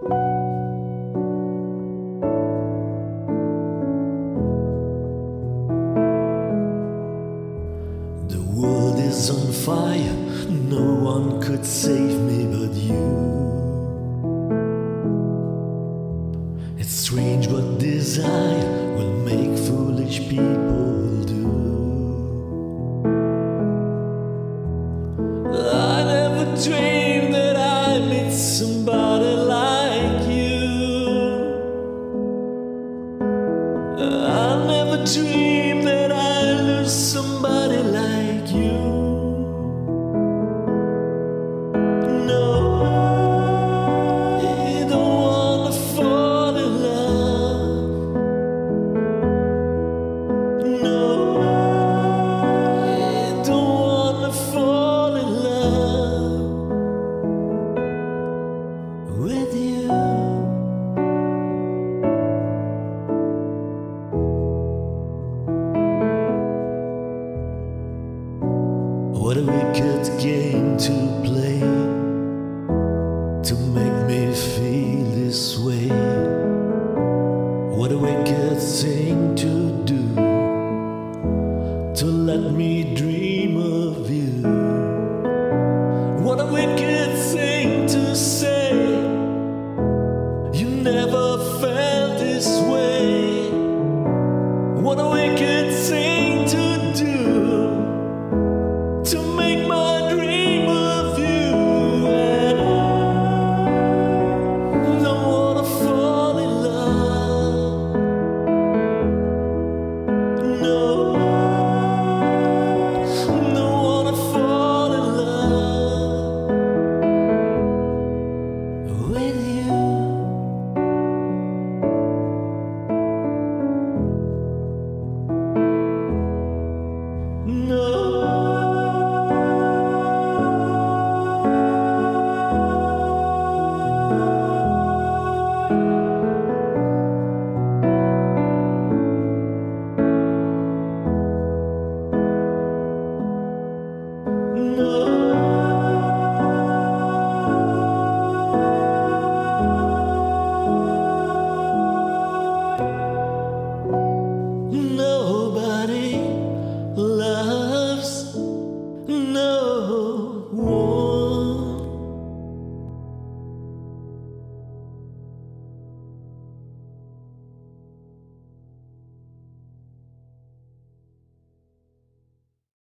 The world is on fire, no one could save me but you. It's strange what desire will make foolish people do. I never dreamed that I'd meet somebody like you. I never dreamed that I'd lose somebody like you. No, you don't wanna fall in love. No, you don't wanna fall in love with you. What a wicked game to play to make me feel this way. What a wicked thing to do to let me dream.